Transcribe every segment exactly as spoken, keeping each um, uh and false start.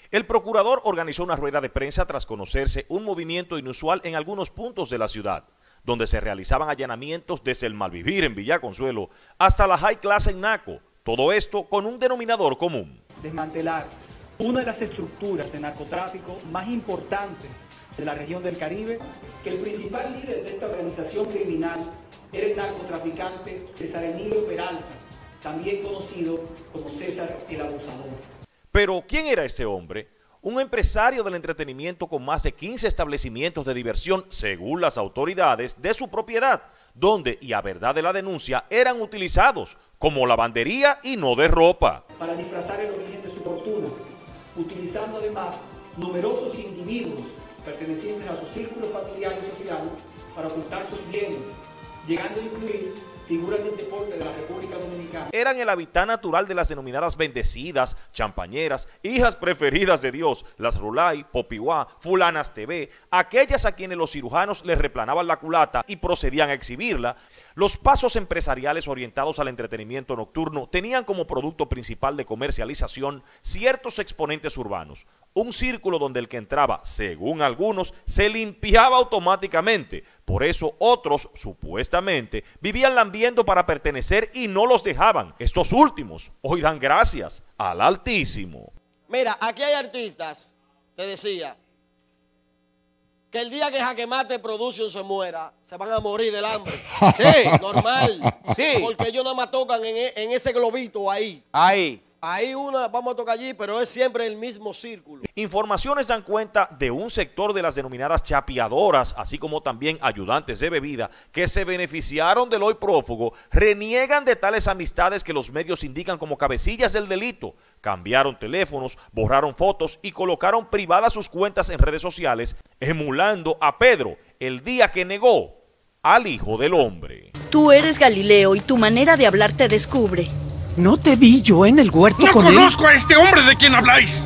El procurador organizó una rueda de prensa tras conocerse un movimiento inusual en algunos puntos de la ciudad, donde se realizaban allanamientos desde el Malvivir en Villa Consuelo hasta la High Class en Naco. Todo esto con un denominador común: desmantelar una de las estructuras de narcotráfico más importantes de la región del Caribe, que el principal líder de esta organización criminal era el narcotraficante César Emilio Peralta, también conocido como César el Abusador. Pero, ¿quién era este hombre? Un empresario del entretenimiento con más de quince establecimientos de diversión, según las autoridades, de su propiedad, donde, y a verdad de la denuncia, eran utilizados como lavandería y no de ropa. Para disfrazar el origen de su fortuna, utilizando además numerosos individuos pertenecientes a su círculo familiar y social para ocultar sus bienes, llegando a incluir figuras del deporte de la República Dominicana. Eran el hábitat natural de las denominadas bendecidas, champañeras, hijas preferidas de Dios, las Rulay, Popiwá, Fulanas T V, aquellas a quienes los cirujanos les replanaban la culata y procedían a exhibirla. Los pasos empresariales orientados al entretenimiento nocturno tenían como producto principal de comercialización ciertos exponentes urbanos, un círculo donde el que entraba, según algunos, se limpiaba automáticamente. Por eso otros, supuestamente, vivían lambiendo para pertenecer y no los dejaban. Estos últimos hoy dan gracias al Altísimo. Mira, aquí hay artistas, te decía, que el día que Jaque Mate Production se muera, se van a morir del hambre. Sí, normal. Sí. Porque ellos nada más tocan en, en ese globito ahí. Ahí. Ahí una, vamos a tocar allí, pero es siempre el mismo círculo. Informaciones dan cuenta de un sector de las denominadas chapeadoras, así como también ayudantes de bebida, que se beneficiaron del hoy prófugo, reniegan de tales amistades que los medios indican como cabecillas del delito. Cambiaron teléfonos, borraron fotos y colocaron privadas sus cuentas en redes sociales, emulando a Pedro el día que negó al Hijo del Hombre. Tú eres Galileo y tu manera de hablar te descubre. ¿No te vi yo en el huerto ¡No con él? ¡No conozco a este hombre de quien habláis!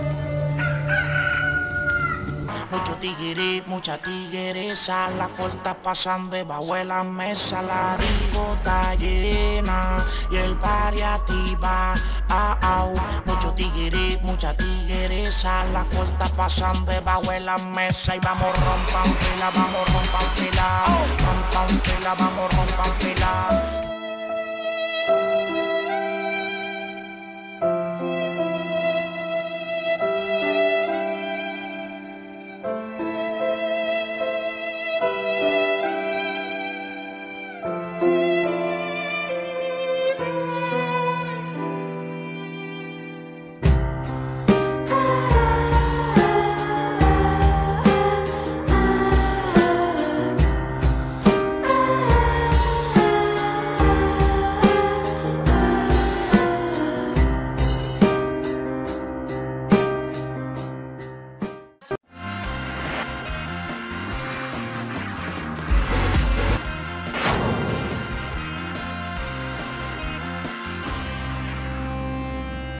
Mucho tigre, mucha tigresa, la corta pasan debajo de la mesa, la digo está llena y el pariativa, ah, ah, mucho tigre, mucha tigresa, la corta pasan debajo de la mesa y vamos rompan pila, vamos rompan pila, rompan pila, vamos rompan pila.